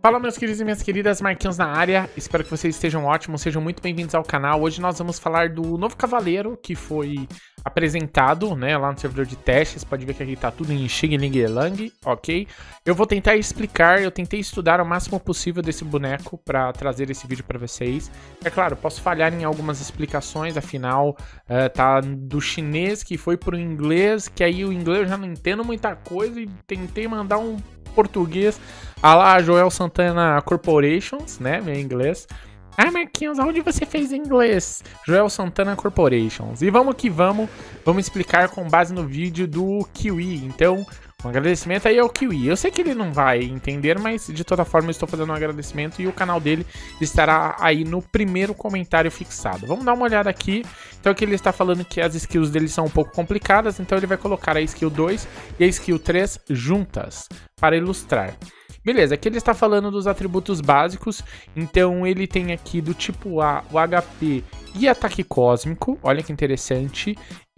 Fala, meus queridos e minhas queridas, Marquinhos na área. Espero que vocês estejam ótimos, sejam muito bem-vindos ao canal. Hoje nós vamos falar do novo cavaleiro que foi apresentado, né, lá no servidor de testes. Pode ver que aqui tá tudo em Xing Ling Lang, ok? Eu vou tentar explicar, eu tentei estudar o máximo possível desse boneco para trazer esse vídeo para vocês. É claro, posso falhar em algumas explicações, afinal, tá do chinês que foi pro inglês, que aí o inglês eu já não entendo muita coisa e tentei mandar um português a lá Joel Santana Corporations, né, meu inglês. Ah, Marquinhos, aonde você fez inglês? Joel Santana Corporations. E vamos que vamos explicar com base no vídeo do Kiwi. Então, um agradecimento aí ao Kiwi. Eu sei que ele não vai entender, mas de toda forma eu estou fazendo um agradecimento e o canal dele estará aí no primeiro comentário fixado. Vamos dar uma olhada aqui. Então aqui ele está falando que as skills dele são um pouco complicadas, então ele vai colocar a skill 2 e a skill 3 juntas para ilustrar. Beleza, aqui ele está falando dos atributos básicos, então ele tem aqui do tipo A o HP e ataque cósmico, olha que interessante,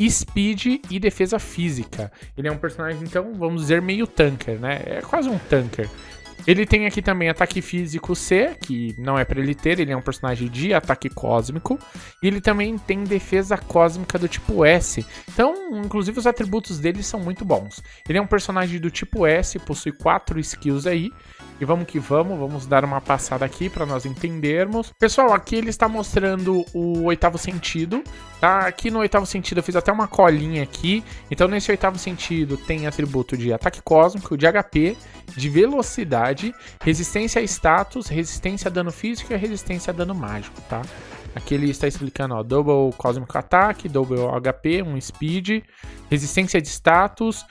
speed e defesa física. Ele é um personagem, então, vamos dizer, meio tanker, né? É quase um tanker. Ele tem aqui também ataque físico C, que não é para ele ter, ele é um personagem de ataque cósmico. E ele também tem defesa cósmica do tipo S. Então, inclusive, os atributos dele são muito bons. Ele é um personagem do tipo S, possui 4 skills aí. E vamos que vamos dar uma passada aqui para nós entendermos. Pessoal, aqui ele está mostrando o oitavo sentido, tá? Aqui no oitavo sentido eu fiz até uma colinha aqui. Então nesse oitavo sentido tem atributo de ataque cósmico, de HP, de velocidade, resistência a status, resistência a dano físico e resistência a dano mágico, tá? Aqui ele está explicando, ó, Double Cosmic Attack, Double HP, um Speed, resistência de status,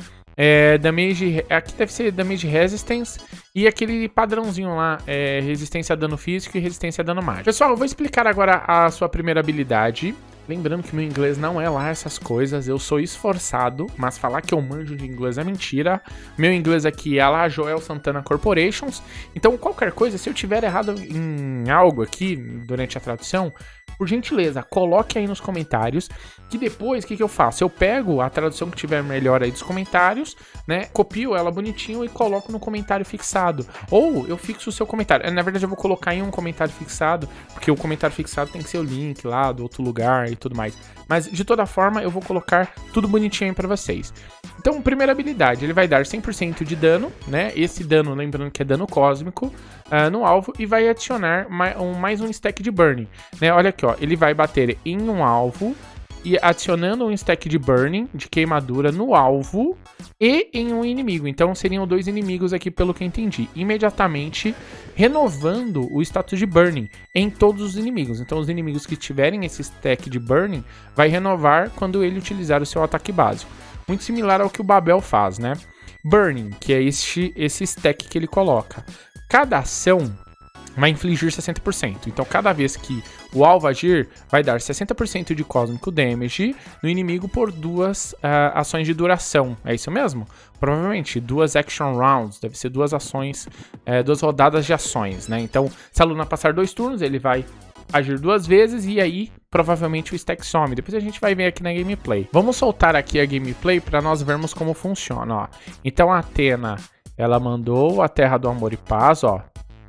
damage, aqui deve ser Damage Resistance e aquele padrãozinho lá, resistência a dano físico e resistência a dano mágico. Pessoal, eu vou explicar agora a sua primeira habilidade. Lembrando que meu inglês não é lá essas coisas, eu sou esforçado, mas falar que eu manjo de inglês é mentira. Meu inglês aqui é lá Joel Santana Corporations, então qualquer coisa, se eu tiver errado em algo aqui durante a tradução, por gentileza, coloque aí nos comentários, que depois, o que eu faço? Eu pego a tradução que tiver melhor aí dos comentários, né, copio ela bonitinho e coloco no comentário fixado. Ou eu fixo o seu comentário. Na verdade, eu vou colocar em um comentário fixado, porque o comentário fixado tem que ser o link lá do outro lugar e tudo mais. Mas, de toda forma, eu vou colocar tudo bonitinho aí pra vocês. Então, primeira habilidade, ele vai dar 100% de dano, né? Esse dano, lembrando que é dano cósmico, no alvo, e vai adicionar mais um stack de burning, né? Olha aqui, ó, ele vai bater em um alvo e adicionando um stack de burning, de queimadura, no alvo e em um inimigo. Então seriam 2 inimigos aqui, pelo que eu entendi. Imediatamente renovando o status de burning em todos os inimigos. Então os inimigos que tiverem esse stack de burning vai renovar quando ele utilizar o seu ataque básico. Muito similar ao que o Babel faz, né? Burning, que é esse stack que ele coloca. Cada ação vai infligir 60%. Então, cada vez que o alvo agir, vai dar 60% de Cosmic Damage no inimigo por 2 ações de duração. É isso mesmo? Provavelmente 2 Action Rounds. Deve ser 2 ações, 2 rodadas de ações, né? Então, se a Luna passar 2 turnos, ele vai agir 2 vezes e aí, provavelmente, o stack some. Depois a gente vai ver aqui na gameplay. Vamos soltar aqui a gameplay para nós vermos como funciona, ó. Então, a Athena, ela mandou a Terra do Amor e Paz, ó.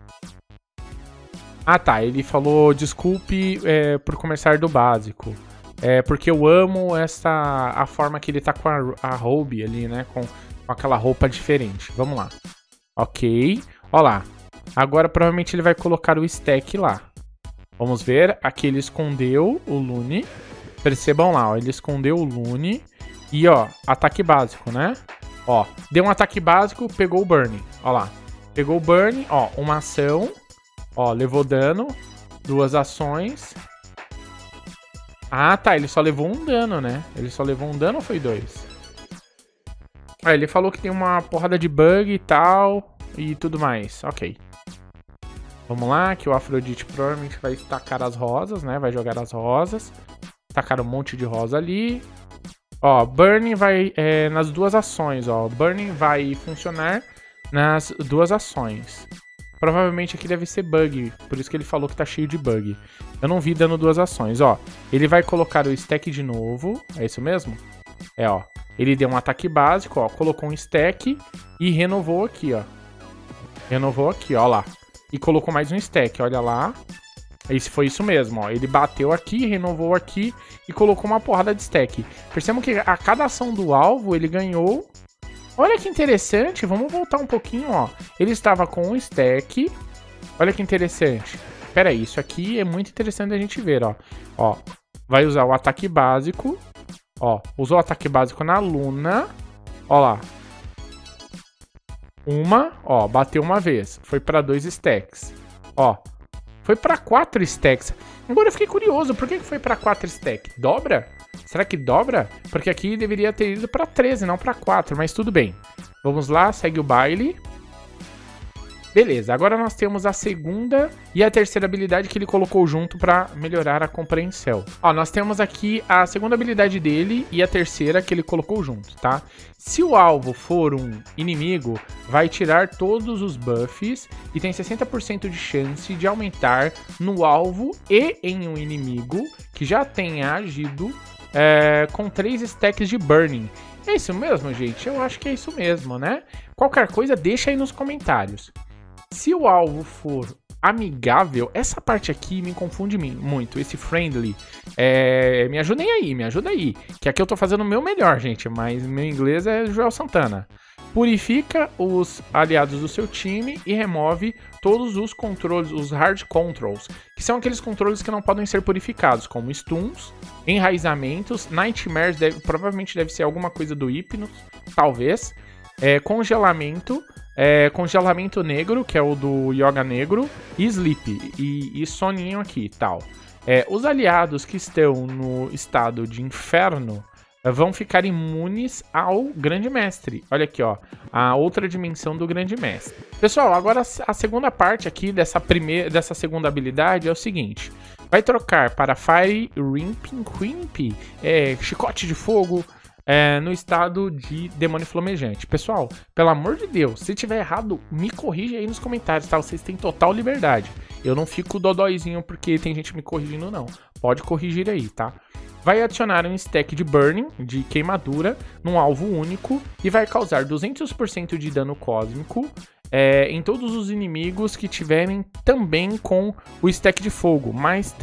Ah, tá, ele falou, desculpe por começar do básico, porque eu amo a forma que ele tá com a Ruby ali, né, com aquela roupa diferente. Vamos lá. Ok, ó lá, agora provavelmente ele vai colocar o stack lá. Vamos ver, aqui ele escondeu o Lune, percebam lá, ó, ele escondeu o Lune e, ó, ataque básico, né, ó, deu um ataque básico, pegou o Burn, ó lá, pegou o Burn, ó, uma ação. Ó, levou dano, 2 ações. Ah, tá, ele só levou um dano, né? Ele só levou um dano ou foi 2? Ah, ele falou que tem uma porrada de bug e tal, e tudo mais, ok. Vamos lá, que o Afrodite provavelmente vai tacar as rosas, né? Vai jogar as rosas. Tacar um monte de rosa ali. Ó, Burning vai nas 2 ações, ó. Burning vai funcionar nas 2 ações. Provavelmente aqui deve ser bug, por isso que ele falou que tá cheio de bug. Eu não vi dando 2 ações, ó. Ele vai colocar o stack de novo, é isso mesmo? Ó. Ele deu um ataque básico, ó, colocou um stack e renovou aqui, ó. Renovou aqui, ó lá. e colocou mais um stack, olha lá. Esse foi isso mesmo, ó. Ele bateu aqui, renovou aqui e colocou uma porrada de stack. Percebam que a cada ação do alvo ele ganhou. Olha que interessante, vamos voltar um pouquinho, ó. Ele estava com um stack. Olha que interessante. Pera aí, isso aqui é muito interessante a gente ver, ó. Ó, vai usar o ataque básico. Ó, usou o ataque básico na Luna. Ó lá. Ó, bateu uma vez. Foi para 2 stacks. Ó, foi para 4 stacks. Agora eu fiquei curioso, por que foi para 4 stacks? Dobra? Será que dobra? Porque aqui deveria ter ido para 13, não para 4, mas tudo bem. Vamos lá, segue o baile. Beleza, agora nós temos a segunda e a terceira habilidade que ele colocou junto para melhorar a compreensão. Ó, nós temos aqui a segunda habilidade dele e a terceira que ele colocou junto, tá? Se o alvo for um inimigo, vai tirar todos os buffs e tem 60% de chance de aumentar no alvo e em um inimigo que já tenha agido com 3 stacks de burning. É isso mesmo, gente? Eu acho que é isso mesmo, né? Qualquer coisa, deixa aí nos comentários. Se o alvo for amigável, essa parte aqui me confunde muito, esse friendly. Me ajudem aí, me ajuda aí. Que aqui eu tô fazendo o meu melhor, gente, mas meu inglês é Joel Santana. Purifica os aliados do seu time e remove todos os controles, os hard controls, que são aqueles controles que não podem ser purificados, como stuns, enraizamentos, nightmares, provavelmente deve ser alguma coisa do Hypnos, talvez, congelamento, congelamento negro, que é o do Yoga Negro, e sleep, e soninho aqui, tal. Os aliados que estão no estado de inferno vão ficar imunes ao Grande Mestre. Olha aqui, ó, a outra dimensão do Grande Mestre. Pessoal, agora a segunda parte aqui dessa segunda habilidade é o seguinte. Vai trocar para Fire Rimping, chicote de fogo, no estado de demônio flamejante. Pessoal, pelo amor de Deus, se tiver errado, me corrige aí nos comentários, tá? Vocês têm total liberdade. Eu não fico dodóizinho porque tem gente me corrigindo, não. Pode corrigir aí, tá? Vai adicionar um stack de burning, de queimadura, num alvo único e vai causar 200% de dano cósmico em todos os inimigos que tiverem também com o stack de fogo, mais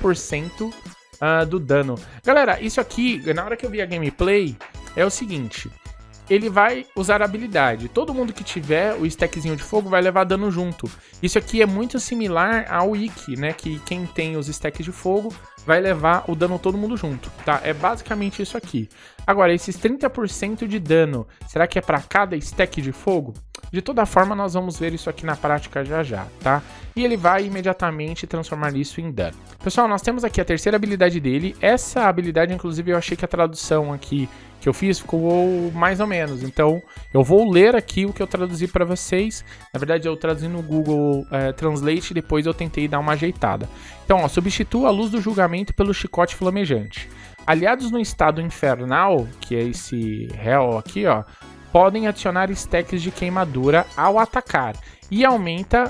30% do dano. Galera, isso aqui, na hora que eu vi a gameplay, é o seguinte. Ele vai usar a habilidade. Todo mundo que tiver o stackzinho de fogo vai levar dano junto. Isso aqui é muito similar ao Ikki, né? Que quem tem os stacks de fogo vai levar o dano todo mundo junto, tá? É basicamente isso aqui. Agora, esses 30% de dano, será que é para cada stack de fogo? De toda forma, nós vamos ver isso aqui na prática já já, tá? E ele vai imediatamente transformar isso em dano. Pessoal, nós temos aqui a terceira habilidade dele. Essa habilidade, inclusive, eu achei que a tradução aqui que eu fiz ficou mais ou menos. Então, eu vou ler aqui o que eu traduzi para vocês. Na verdade, eu traduzi no Google Translate e depois eu tentei dar uma ajeitada. Então, ó, substitua a luz do julgamento pelo chicote flamejante. Aliados no estado infernal, que é esse Hell aqui, ó, podem adicionar stacks de queimadura ao atacar e aumenta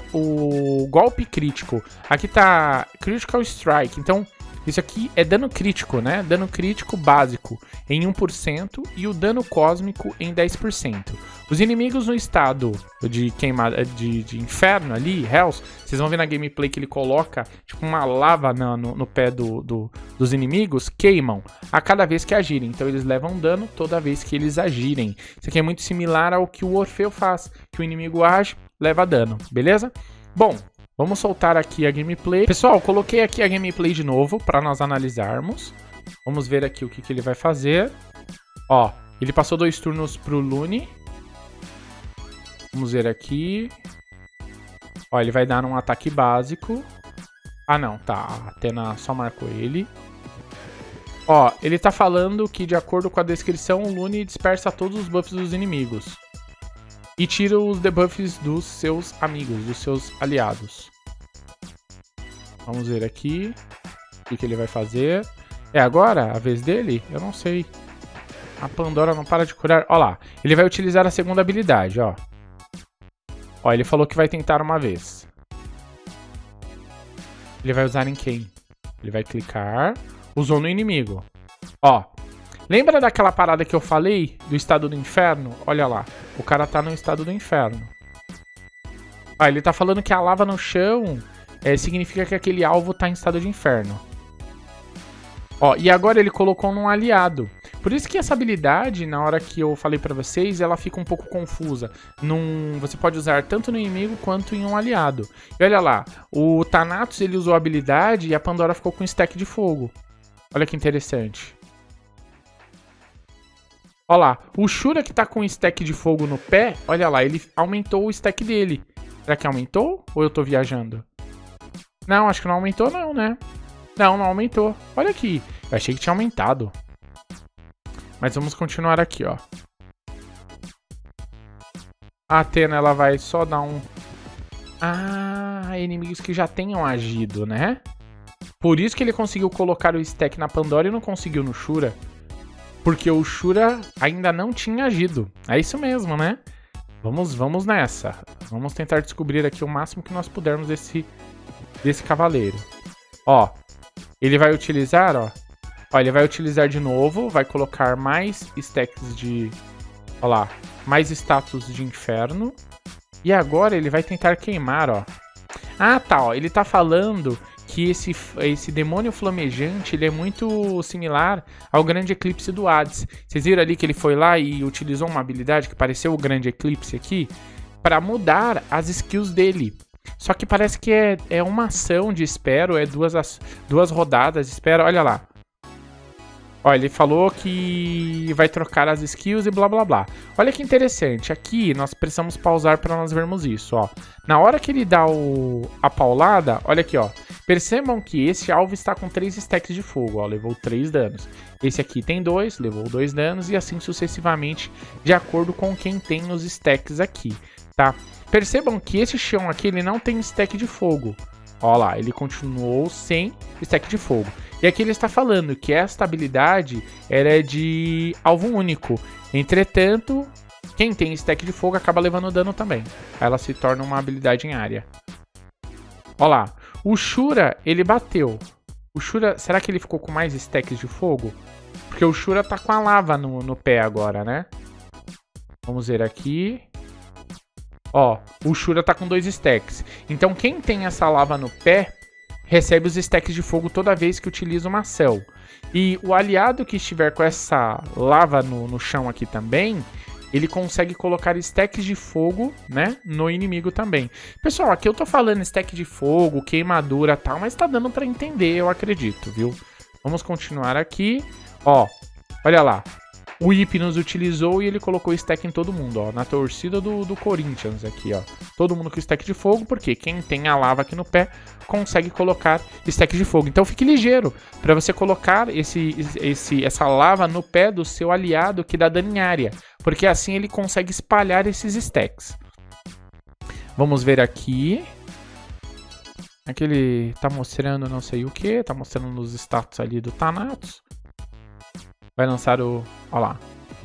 o golpe crítico. Aqui tá Critical Strike, então isso aqui é dano crítico, né? Dano crítico básico em 1% e o dano cósmico em 10%. Os inimigos no estado de queimada, de inferno ali, Hells, vocês vão ver na gameplay que ele coloca tipo uma lava no pé dos inimigos, queimam a cada vez que agirem. Então eles levam dano toda vez que eles agirem. Isso aqui é muito similar ao que o Orfeu faz, que o inimigo age, leva dano, beleza? Bom, vamos soltar aqui a gameplay. Pessoal, coloquei aqui a gameplay de novo para nós analisarmos. Vamos ver aqui o que ele vai fazer. Ó, ele passou 2 turnos pro Lune. Vamos ver aqui. Ó, ele vai dar um ataque básico. Ah, não, tá. A Athena só marcou ele. Ó, ele tá falando que, de acordo com a descrição, o Lune dispersa todos os buffs dos inimigos. E tira os debuffs dos seus amigos, dos seus aliados. Vamos ver aqui o que ele vai fazer. É agora a vez dele? Eu não sei. A Pandora não para de curar. Ó lá, ele vai utilizar a segunda habilidade, ó. Ó, ele falou que vai tentar uma vez. Ele vai usar em quem? Ele vai clicar. Usou no inimigo. Ó. Lembra daquela parada que eu falei? Do estado do inferno? Olha lá. O cara tá no estado do inferno. Ah, ele tá falando que a lava no chão significa que aquele alvo tá em estado de inferno. Ó, e agora ele colocou num aliado. Por isso que essa habilidade, na hora que eu falei pra vocês, ela fica um pouco confusa. Você pode usar tanto no inimigo quanto em um aliado. E olha lá, o Thanatos ele usou a habilidade e a Pandora ficou com stack de fogo. Olha que interessante. Olha lá, o Shura que tá com stack de fogo no pé, olha lá, ele aumentou o stack dele. Será que aumentou? Ou eu tô viajando? Não, acho que não aumentou não, né? Não, não aumentou. Olha aqui. Eu achei que tinha aumentado. Mas vamos continuar aqui, ó. A Athena, ela vai só dar um... Ah, inimigos que já tenham agido, né? Por isso que ele conseguiu colocar o stack na Pandora e não conseguiu no Shura. Porque o Shura ainda não tinha agido. É isso mesmo, né? Vamos nessa. Vamos tentar descobrir aqui o máximo que nós pudermos desse cavaleiro. Ó. Ele vai utilizar, ó. Ó, ele vai utilizar de novo. Vai colocar mais stacks de... Ó lá. Mais status de inferno. E agora ele vai tentar queimar, ó. Ah, tá, ó. Ele tá falando que esse demônio flamejante, ele é muito similar ao grande eclipse do Hades. Vocês viram ali que ele foi lá e utilizou uma habilidade que pareceu o grande eclipse aqui? Para mudar as skills dele. Só que parece que é uma ação de espero, é duas rodadas de espera, olha lá. Ó, ele falou que vai trocar as skills e blá blá blá. Olha que interessante, aqui nós precisamos pausar para nós vermos isso, ó. Na hora que ele dá a paulada, olha aqui, ó. Percebam que esse alvo está com 3 stacks de fogo, ó, levou 3 danos. Esse aqui tem 2, levou 2 danos e assim sucessivamente, de acordo com quem tem os stacks aqui, tá? Percebam que esse chão aqui, ele não tem stack de fogo. Ó lá, ele continuou sem stack de fogo. E aqui ele está falando que esta habilidade era de alvo único. Entretanto, quem tem stack de fogo acaba levando dano também. Ela se torna uma habilidade em área. Ó lá, o Shura, ele bateu. O Shura, será que ele ficou com mais stacks de fogo? Porque o Shura tá com a lava no pé agora, né? Vamos ver aqui. Ó, o Shura tá com 2 stacks. Então quem tem essa lava no pé recebe os stacks de fogo toda vez que utiliza uma ação. E o aliado que estiver com essa lava no chão aqui também, ele consegue colocar stacks de fogo, né, no inimigo também. Pessoal, aqui eu tô falando stack de fogo, queimadura e tal, mas tá dando pra entender, eu acredito, viu? Vamos continuar aqui. Ó, olha lá. O Hypnos utilizou e ele colocou stack em todo mundo, ó. Na torcida do Corinthians aqui, ó. Todo mundo com stack de fogo, porque quem tem a lava aqui no pé consegue colocar stack de fogo. Então fique ligeiro para você colocar essa lava no pé do seu aliado que dá dano em área. Porque assim ele consegue espalhar esses stacks. Vamos ver aqui. Aqui ele tá mostrando não sei o que. Tá mostrando os status ali do Thanatos. Vai lançar o... Ó lá.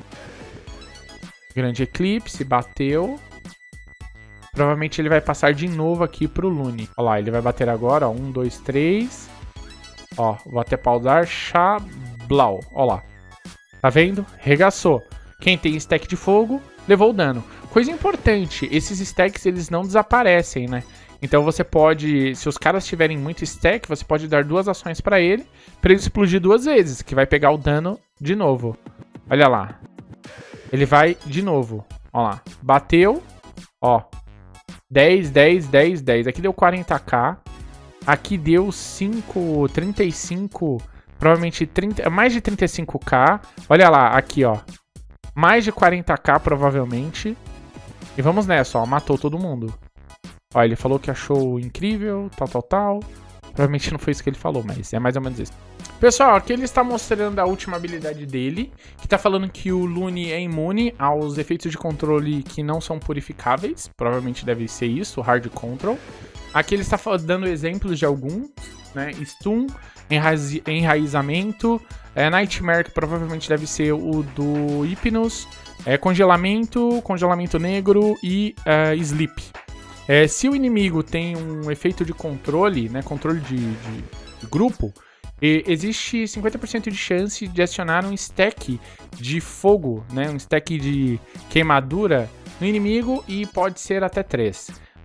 Grande eclipse, bateu. Provavelmente ele vai passar de novo aqui pro Lune. Ó lá, ele vai bater agora, ó. 1, 2, 3. Ó, vou até pausar. Chablau. Ó lá. Tá vendo? Regaçou. Quem tem stack de fogo, levou o dano. Coisa importante, esses stacks, eles não desaparecem, né? Então você pode, se os caras tiverem muito stack, você pode dar 2 ações pra ele explodir 2 vezes, que vai pegar o dano de novo. Olha lá. Ele vai de novo. Ó lá. Bateu. Ó. 10, 10, 10, 10. Aqui deu 40k. Aqui deu 5, 35, provavelmente 30, mais de 35k. Olha lá, aqui, ó. Mais de 40k, provavelmente. E vamos nessa, ó. Matou todo mundo. Ó, ele falou que achou incrível, tal. Provavelmente não foi isso que ele falou, mas é mais ou menos isso. Pessoal, aqui ele está mostrando a última habilidade dele, que está falando que o Lune é imune aos efeitos de controle que não são purificáveis. Provavelmente deve ser isso, Hard Control. Aqui ele está dando exemplos de alguns, né? Stun, enraizamento, Nightmare, que provavelmente deve ser o do Hypnos, congelamento negro e Sleep. Se o inimigo tem um efeito de controle, né, controle de grupo, existe 50% de chance de adicionar um stack de fogo, né, um stack de queimadura no inimigo e pode ser até 3.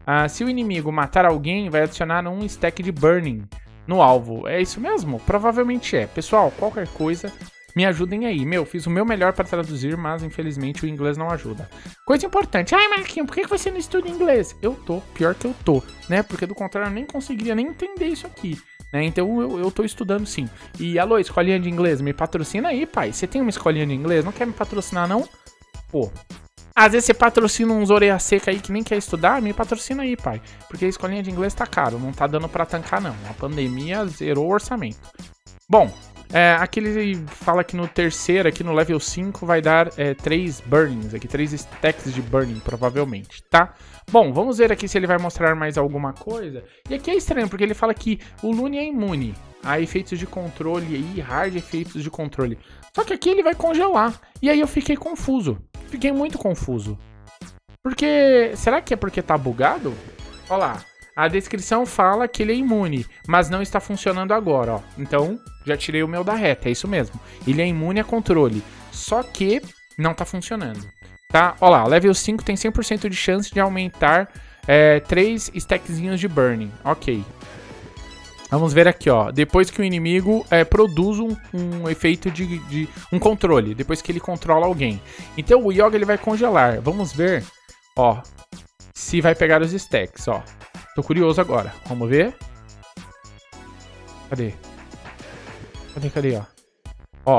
Se o inimigo matar alguém, vai adicionar um stack de burning no alvo. É isso mesmo? Provavelmente é. Pessoal, qualquer coisa, me ajudem aí. Fiz o meu melhor para traduzir, mas infelizmente o inglês não ajuda. Coisa importante. Ai, Marquinhos, por que você não estuda inglês? Eu tô, pior que eu tô, né? Porque do contrário eu nem conseguiria nem entender isso aqui, né? Então eu tô estudando sim. E alô, escolinha de inglês, me patrocina aí, pai. Você tem uma escolinha de inglês? Não quer me patrocinar, não? Pô. Às vezes você patrocina uns orelha seca aí que nem quer estudar, me patrocina aí, pai. Porque a escolinha de inglês tá caro, não tá dando pra tancar, não. A pandemia zerou o orçamento. Bom, aqui ele fala que no terceiro, aqui no level 5, vai dar 3 burnings, aqui 3 stacks de burning, provavelmente, tá? Bom, vamos ver aqui se ele vai mostrar mais alguma coisa. E aqui é estranho, porque ele fala que o Lune é imune a efeitos de controle e hard efeitos de controle. Só que aqui ele vai congelar. E aí eu fiquei confuso. Fiquei muito confuso. Porque... será que é porque tá bugado? Olha lá. A descrição fala que ele é imune, mas não está funcionando agora, ó. Então, já tirei o meu da reta, é isso mesmo. Ele é imune a controle, só que não tá funcionando, tá? Olha lá, level 5 tem 100% de chance de aumentar 3 stackzinhos de burning, ok. Vamos ver aqui, ó. Depois que o inimigo produz um efeito de um controle. Depois que ele controla alguém. Então o Yoga ele vai congelar. Vamos ver, ó, se vai pegar os stacks, ó. Tô curioso agora. Vamos ver. Cadê? Cadê, ó? Ó.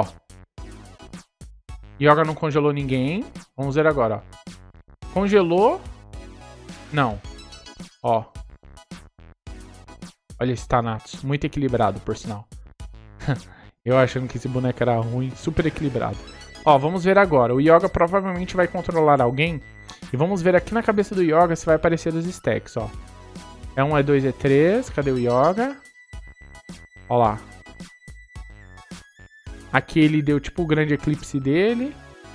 Yoga não congelou ninguém. Vamos ver agora, ó. Congelou. Não. Ó. Olha esse Thanatos, muito equilibrado, por sinal. Eu achando que esse boneco era ruim, super equilibrado. Ó, vamos ver agora. O Yoga provavelmente vai controlar alguém. E vamos ver aqui na cabeça do Yoga se vai aparecer os stacks, ó. É 1, é 2, é 3. Cadê o Yoga? Ó lá. Aqui ele deu tipo o grande eclipse dele.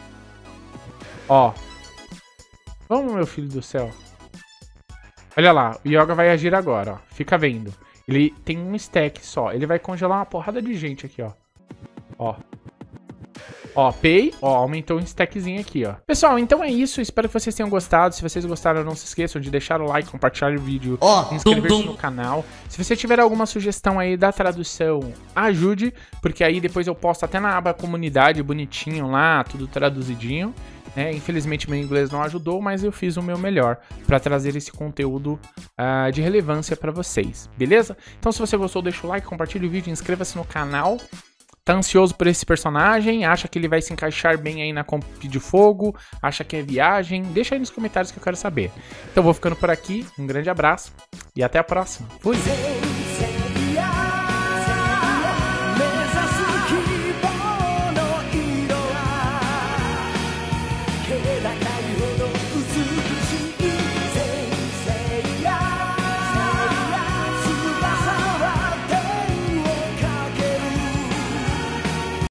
Ó. Vamos, meu filho do céu. Olha lá, o Yoga vai agir agora, ó. Fica vendo. Ele tem um stack só. Ele vai congelar uma porrada de gente aqui, ó. Ó. Ó, pay. Ó, aumentou um stackzinho aqui, ó. Pessoal, então é isso. Espero que vocês tenham gostado. Se vocês gostaram, não se esqueçam de deixar o like, compartilhar o vídeo, inscrever-se no canal. Se você tiver alguma sugestão aí da tradução, ajude. Porque aí depois eu posto até na aba comunidade, bonitinho lá, tudo traduzidinho. Infelizmente meu inglês não ajudou, mas eu fiz o meu melhor para trazer esse conteúdo de relevância para vocês, beleza? Então se você gostou, deixa o like, compartilha o vídeo, inscreva-se no canal. Tá ansioso por esse personagem? Acha que ele vai se encaixar bem aí na comp de fogo? Acha que é viagem? Deixa aí nos comentários que eu quero saber. Então vou ficando por aqui, um grande abraço e até a próxima. Fui!